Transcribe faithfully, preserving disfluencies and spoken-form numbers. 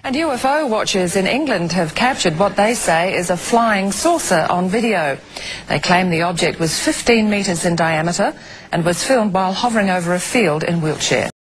And U F O watchers in England have captured what they say is a flying saucer on video. They claim the object was fifteen metres in diameter and was filmed while hovering over a field in Wiltshire.